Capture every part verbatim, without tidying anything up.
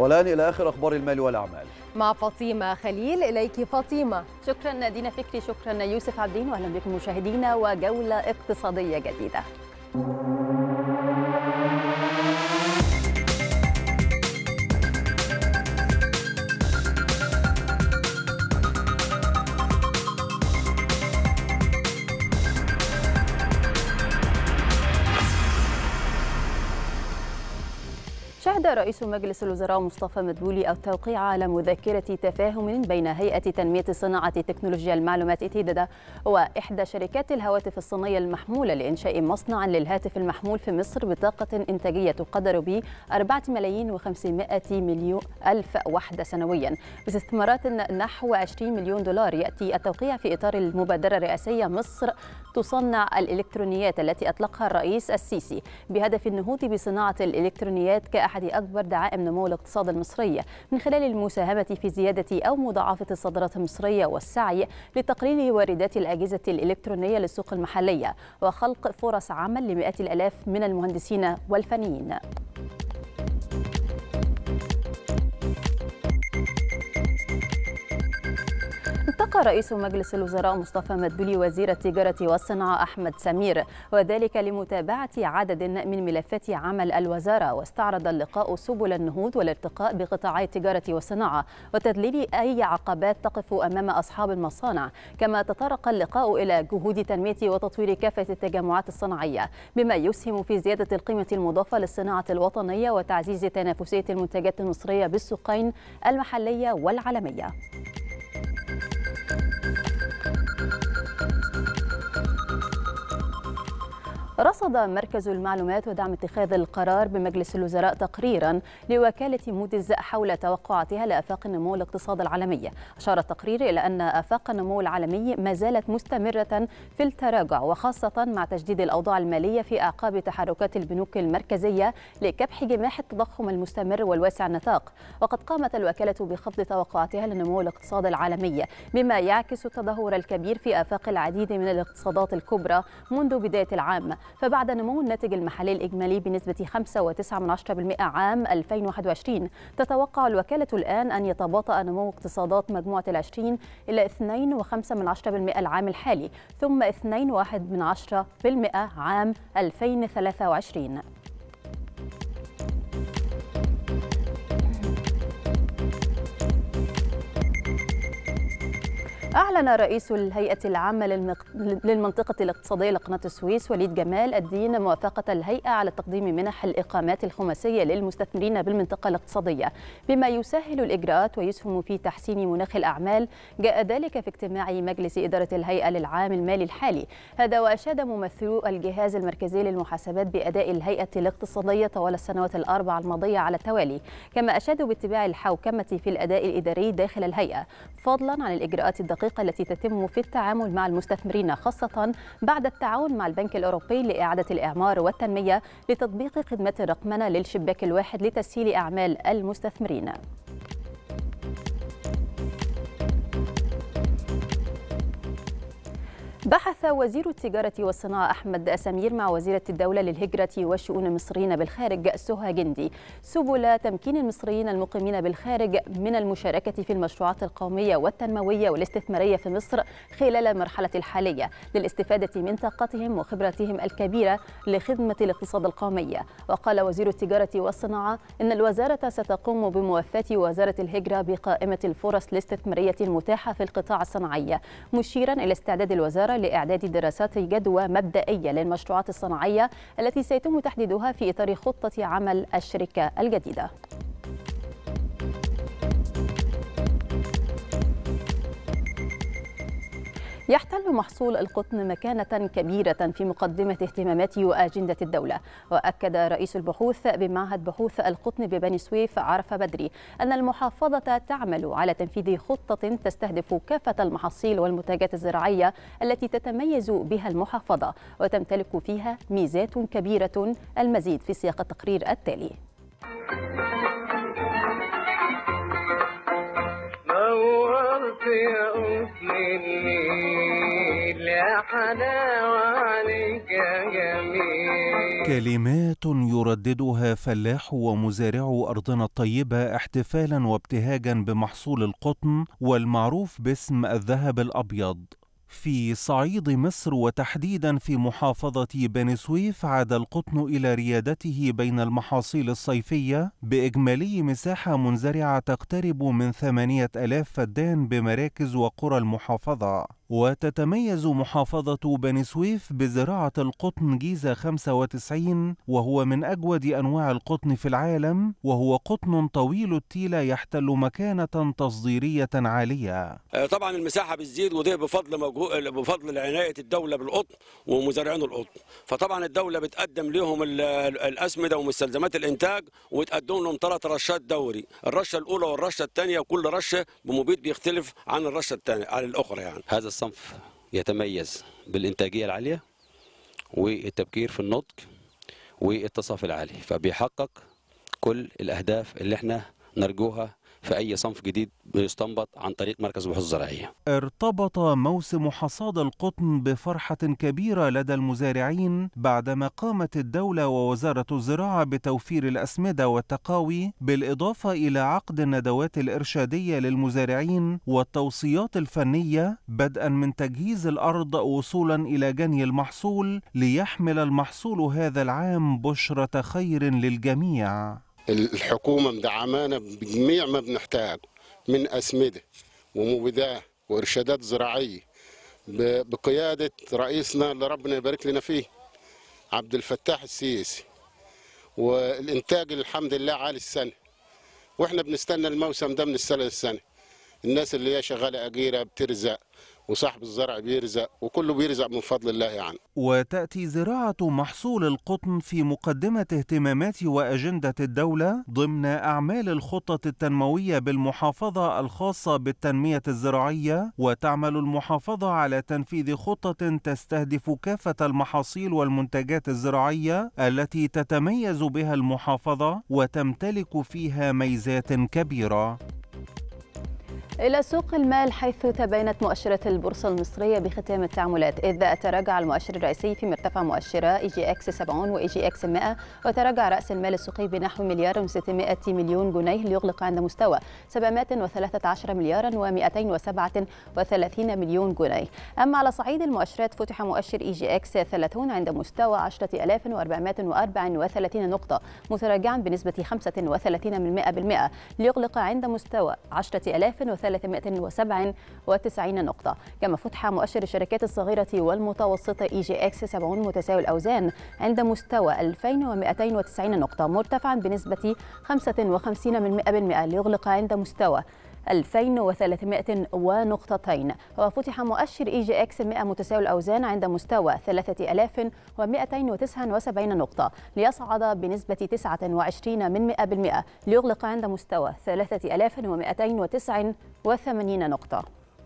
والآن إلى آخر أخبار المال والأعمال مع فاطمة خليل. إليك فاطمة. شكرا دينا فكري، شكرا يوسف عبدين، وأهلا بكم مشاهدينا وجولة اقتصادية جديدة. شهد رئيس مجلس الوزراء مصطفى مدبولي التوقيع على مذكرة تفاهم بين هيئة تنمية صناعة تكنولوجيا المعلومات إتيدادا وإحدى شركات الهواتف الصينية المحمولة لإنشاء مصنع للهاتف المحمول في مصر بطاقة إنتاجية تقدر ب أربعة ملايين وخمسمائة مليون ألف وحدة سنويا باستثمارات نحو عشرين مليون دولار. يأتي التوقيع في إطار المبادرة الرئاسية مصر تصنع الإلكترونيات التي أطلقها الرئيس السيسي بهدف النهوض بصناعة الإلكترونيات كأحد أكبر دعائم نمو الاقتصاد المصري من خلال المساهمة في زيادة أو مضاعفة الصادرات المصرية والسعي لتقليل واردات الأجهزة الإلكترونية للسوق المحلية وخلق فرص عمل لمئات الآلاف من المهندسين والفنيين. التقى رئيس مجلس الوزراء مصطفى مدبولي وزير التجارة والصناعة أحمد سمير، وذلك لمتابعة عدد من ملفات عمل الوزارة. واستعرض اللقاء سبل النهوض والارتقاء بقطاعي التجارة والصناعة وتذليل أي عقبات تقف أمام أصحاب المصانع. كما تطرق اللقاء إلى جهود تنمية وتطوير كافة التجمعات الصناعية بما يسهم في زيادة القيمة المضافة للصناعة الوطنية وتعزيز تنافسية المنتجات المصرية بالسوقين المحلية والعالمية. رصد مركز المعلومات ودعم اتخاذ القرار بمجلس الوزراء تقريرا لوكالة موديز حول توقعاتها لآفاق النمو الاقتصاد العالمي. أشار التقرير إلى أن آفاق النمو العالمي ما زالت مستمرة في التراجع، وخاصة مع تجديد الأوضاع المالية في أعقاب تحركات البنوك المركزية لكبح جماح التضخم المستمر والواسع النطاق. وقد قامت الوكالة بخفض توقعاتها لنمو الاقتصاد العالمي بما يعكس التدهور الكبير في آفاق العديد من الاقتصادات الكبرى منذ بداية العام. فبعد نمو الناتج المحلي الإجمالي بنسبة خمسة وتسعة بالمئة عام ألفين وواحد وعشرين، تتوقع الوكالة الآن أن يتباطأ نمو اقتصادات مجموعة العشرين إلى اثنين وخمسة بالمئة العام الحالي، ثم اثنين وواحد بالمئة عام ألفين وثلاثة وعشرين. أعلن رئيس الهيئة العامة للمنطقة الاقتصادية لقناة السويس وليد جمال الدين موافقة الهيئة على تقديم منح الإقامات الخماسية للمستثمرين بالمنطقة الاقتصادية بما يسهل الإجراءات ويسهم في تحسين مناخ الأعمال. جاء ذلك في اجتماع مجلس إدارة الهيئة للعام المالي الحالي. هذا وأشاد ممثلو الجهاز المركزي للمحاسبات بأداء الهيئة الاقتصادية طوال السنوات الأربع الماضية على التوالي، كما أشادوا باتباع الحوكمة في الأداء الإداري داخل الهيئة، فضلا عن الإجراءات الدقيقة التي تتم في التعامل مع المستثمرين، خاصة بعد التعاون مع البنك الأوروبي لإعادة الإعمار والتنمية لتطبيق خدمات الرقمنة للشباك الواحد لتسهيل أعمال المستثمرين. بحث وزير التجارة والصناعة أحمد سمير مع وزيرة الدولة للهجرة والشؤون المصريين بالخارج سهى جندي سبل تمكين المصريين المقيمين بالخارج من المشاركة في المشروعات القومية والتنموية والاستثمارية في مصر خلال المرحلة الحالية للاستفادة من طاقتهم وخبرتهم الكبيرة لخدمة الاقتصاد القومي. وقال وزير التجارة والصناعة إن الوزارة ستقوم بموافاة وزارة الهجرة بقائمة الفرص الاستثمارية المتاحة في القطاع الصناعي، مشيرا إلى استعداد الوزارة لإعداد دراسات جدوى مبدئية للمشروعات الصناعية التي سيتم تحديدها في إطار خطة عمل الشركة الجديدة. يحتل محصول القطن مكانة كبيرة في مقدمة اهتمامات وأجندة الدولة. وأكد رئيس البحوث بمعهد بحوث القطن ببني سويف عرفة بدري أن المحافظة تعمل على تنفيذ خطة تستهدف كافة المحاصيل والمنتجات الزراعية التي تتميز بها المحافظة وتمتلك فيها ميزات كبيرة. المزيد في سياق التقرير التالي. نورت يا أم الليل يا حلاوة عليك يا جميل. كلمات يرددها فلاح ومزارع أرضنا الطيبة احتفالا وابتهاجا بمحصول القطن والمعروف باسم الذهب الأبيض. في صعيد مصر وتحديدا في محافظة بني سويف عاد القطن إلى ريادته بين المحاصيل الصيفية بإجمالي مساحة منزرعة تقترب من ثمانية آلاف فدان بمراكز وقرى المحافظة. وتتميز محافظة بني سويف بزراعة القطن جيزة خمسة وتسعين، وهو من أجود أنواع القطن في العالم، وهو قطن طويل التيلة يحتل مكانة تصديرية عالية. طبعا المساحة بتزيد، وده بفضل بفضل عناية الدولة بالقطن ومزارعين القطن. فطبعا الدولة بتقدم لهم الأسمدة ومستلزمات الإنتاج، وتقدم لهم ثلاث رشات دوري، الرشة الأولى والرشة الثانية، وكل رشة بمبيد بيختلف عن الرشة الثانية عن الأخرى. يعني هذا الصنف يتميز بالإنتاجية العالية والتبكير في النضج والتصافي العالي، فبيحقق كل الأهداف اللي احنا نرجوها في أي صنف جديد بيستنبط عن طريق مركز البحوث الزراعية. ارتبط موسم حصاد القطن بفرحة كبيرة لدى المزارعين بعدما قامت الدولة ووزارة الزراعة بتوفير الأسمدة والتقاوي، بالإضافة إلى عقد الندوات الإرشادية للمزارعين والتوصيات الفنية، بدءا من تجهيز الأرض وصولا إلى جني المحصول، ليحمل المحصول هذا العام بشرة خير للجميع. الحكومة مدعمانا بجميع ما بنحتاج من أسمدة ومبيدات وإرشادات زراعية بقيادة رئيسنا اللي ربنا يبارك لنا فيه عبد الفتاح السيسي، والإنتاج الحمد لله عالي السنة، وإحنا بنستنى الموسم ده من السنة للسنة. الناس اللي هي شغالة أجيرة بترزق، وصاحب الزرع بيرزق، وكله بيرزق من فضل الله يعني. وتأتي زراعة محصول القطن في مقدمة اهتمامات وأجندة الدولة ضمن أعمال الخطة التنموية بالمحافظة الخاصة بالتنمية الزراعية، وتعمل المحافظة على تنفيذ خطة تستهدف كافة المحاصيل والمنتجات الزراعية التي تتميز بها المحافظة وتمتلك فيها ميزات كبيرة. إلى سوق المال، حيث تباينت مؤشرات البورصة المصرية بختام التعاملات، إذ تراجع المؤشر الرئيسي في مرتفع مؤشرة إي جي إكس سبعين وإي جي إكس مئة، وتراجع رأس المال السوقي بنحو مليار وستمائة مليون جنيه ليغلق عند مستوى سبعمائة وثلاثة عشر مليارا ومئتين وسبعة وثلاثين مليون جنيه. أما على صعيد المؤشرات، فتح مؤشر إي جي إكس ثلاثين عند مستوى عشرة آلاف وأربعمائة وأربعة وثلاثين نقطة، متراجعا بنسبة خمسة وثلاثين بالمئة ليغلق عند مستوى عشرة آلاف وثلاثمائة وسبعة وتسعين نقطة. كما فتح مؤشر الشركات الصغيرة والمتوسطة إي جي إكس سبعين متساوي الأوزان عند مستوى ألفين ومئتين وتسعين نقطة، مرتفعا بنسبة خمسة وخمسين بالمئة ليغلق عند مستوى ألفين وثلاثمائة ونقطتين. وفتح مؤشر إي جي إكس مئة متساوي الأوزان عند مستوى ثلاثة آلاف ومئتين وتسعة وسبعين نقطة، ليصعد بنسبة تسعة وعشرين بالمئة ليغلق عند مستوى ثلاثة آلاف ومئتين وتسعة وثمانين نقطة.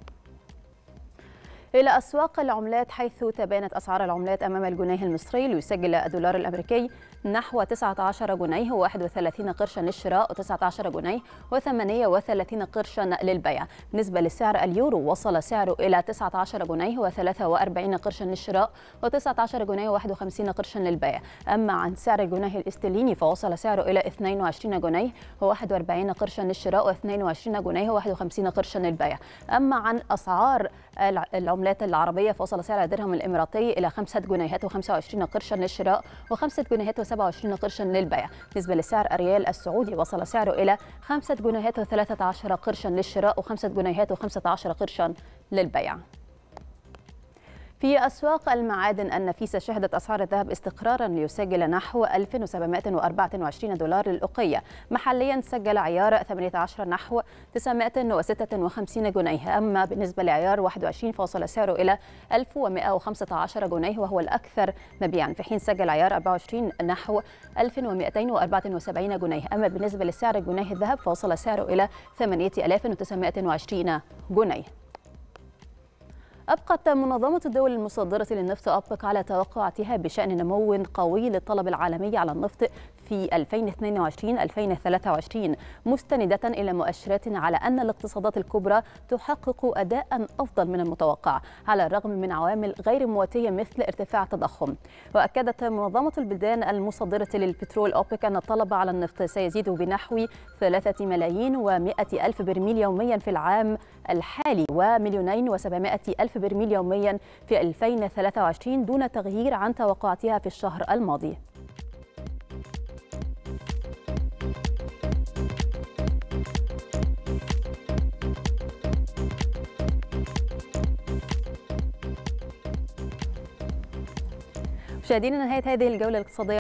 إلى أسواق العملات، حيث تباينت أسعار العملات أمام الجنيه المصري، ليسجل الدولار الأمريكي نحو تسعة عشر جنيه وواحد وثلاثين قرشا للشراء وتسعة عشر جنيه وثمانية وثلاثين قرشا للبيع. بالنسبة لسعر اليورو، وصل سعره إلى تسعة عشر جنيه وثلاثة وأربعين قرشا للشراء وتسعة عشر جنيه وواحد وخمسين قرشا للبيع. أما عن سعر الجنيه الاسترليني، فوصل سعره إلى اثنين وعشرين جنيه وواحد وأربعين قرشا للشراء واثنين وعشرين جنيه وواحد وخمسين قرشا للبيع. أما عن أسعار العملات العربية، فوصل سعر الدرهم الإماراتي إلى خمسة جنيهات وخمسة وعشرين قرشا للشراء وخمسة جنيهات وسبعة وعشرين قرشا للبيع. بالنسبة لسعر الريال السعودي، وصل سعره إلى خمسة جنيهات وثلاثة عشر قرشا للشراء وخمسة جنيهات وخمسة عشر قرشا للبيع. في أسواق المعادن النفيسة، شهدت أسعار الذهب استقرارا ليسجل نحو ألف وسبعمائة وأربعة وعشرين دولار للأوقية. محليا سجل عيار ثمانية عشر نحو تسعمائة وستة وخمسين جنيه. أما بالنسبة لعيار واحد وعشرين، فوصل سعره إلى ألف ومئة وخمسة عشر جنيه وهو الأكثر مبيعا، في حين سجل عيار أربعة وعشرين نحو ألف ومئتين وأربعة وسبعين جنيه. أما بالنسبة لسعر الجنيه الذهب، فوصل سعره إلى ثمانية آلاف وتسعمائة وعشرين جنيه. أبقت منظمة الدول المصدرة للنفط أوبك على توقعاتها بشأن نمو قوي للطلب العالمي على النفط في ألفين واثنين وعشرين ألفين وثلاثة وعشرين، مستندة إلى مؤشرات على أن الاقتصادات الكبرى تحقق أداء أفضل من المتوقع على الرغم من عوامل غير مواتية مثل ارتفاع التضخم. وأكدت منظمة البلدان المصدرة للبترول أوبك أن الطلب على النفط سيزيد بنحو ثلاثة ملايين ومئة ألف برميل يوميا في العام الحالي ومليونين وسبعمائة ألف برميل يوميا في ألفين وثلاثة وعشرين دون تغيير عن توقعاتها في الشهر الماضي. مشاهدينا، نهاية هذه الجولة الاقتصادية